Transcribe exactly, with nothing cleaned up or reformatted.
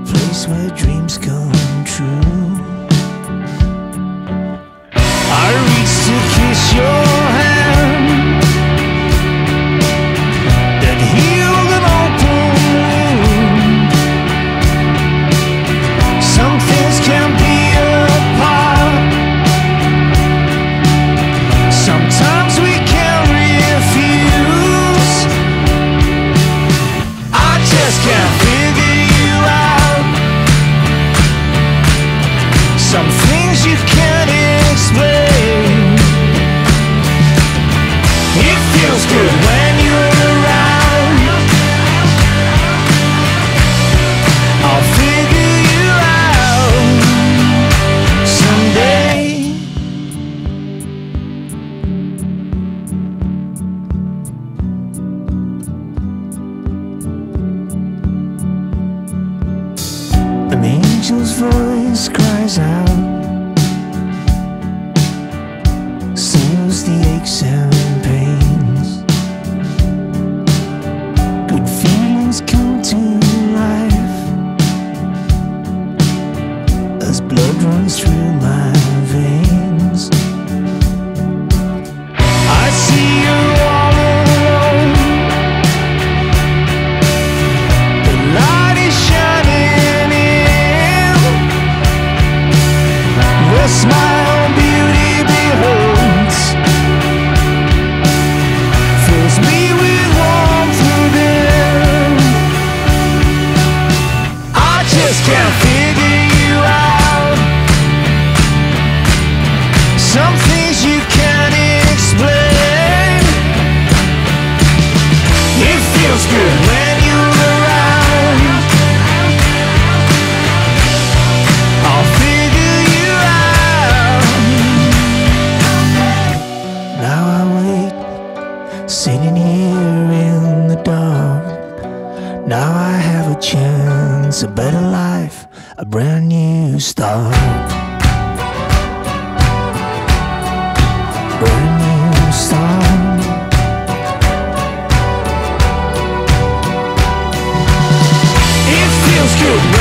place where dreams come true. I reach to kiss your hand that healed an open wound. Some things can be apart. Sometimes we can refuse. I just can't figure you out. Some things you can't explain. It feels good when you're around. I'll figure you out someday. An angel's voice cries out, soothes the aches and pains. Good feelings come to life as blood runs through my veins. I see you all alone. The light is shining in. The smile beauty beholds fills me with warmth within. I just can't figure you out. Some things you can't explain. It feels good when you're around. I'll figure you out. Now I wait, sitting here in the dark. Now I have a chance, a better life, a brand new start. Brand new start. It feels good.